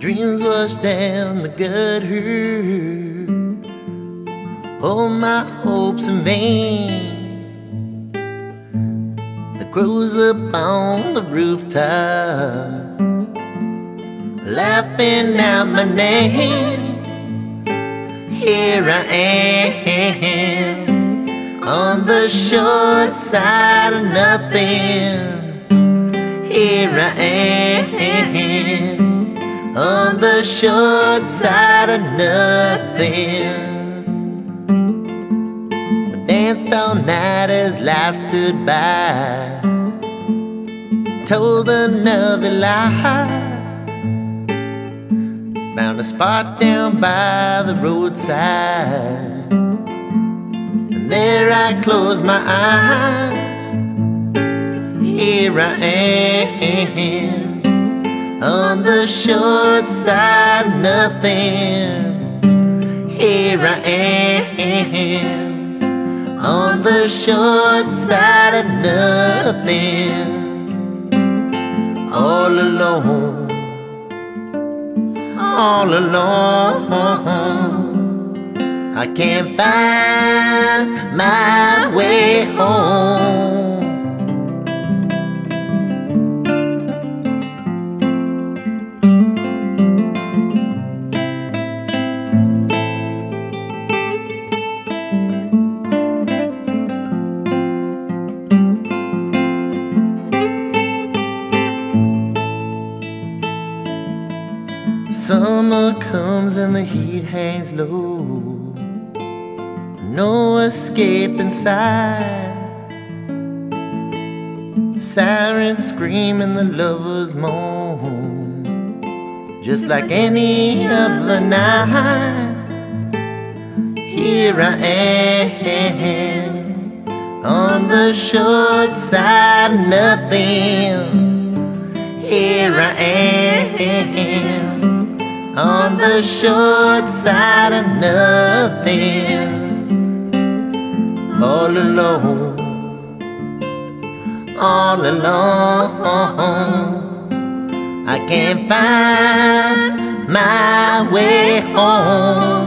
dreams wash down the gutter. All my hopes in vain. The crows up on the rooftop, laughing out my name. Here I am, on the short side of nothing. Here I am, on the short side of nothing. We danced all night as life stood by, told another lie. Found a spot down by the roadside, and there I closed my eyes. Here I am, on the short side of nothing. Here I am, on the short side of nothing. All alone, all alone. I can't find my way home. Summer comes and the heat hangs low, no escape inside. Sirens scream and the lovers moan, just like any other night. Here I am, on the short side of nothing. Here I am, on the short side of nothing. All alone, all alone. I can't find my way home.